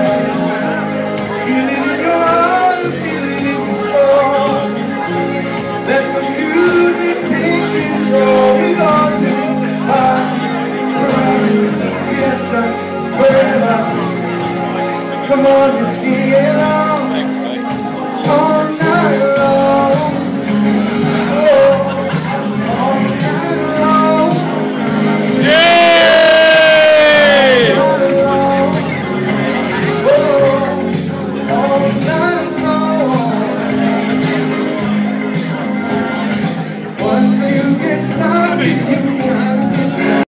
Feel it in your heart, feel it in your soul. Let the music take control. We gon' do party, cry, fiesta, forever. Come on and sing along all night long. Oh, all night long. Yay! All night long. Oh, all night long. Once you get started, you can't